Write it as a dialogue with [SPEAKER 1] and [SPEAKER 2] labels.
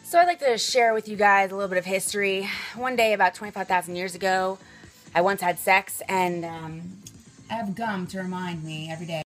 [SPEAKER 1] So I'd like to share with you guys a little bit of history. One day, about 25,000 years ago, I once had sex, and I have gum to remind me every day.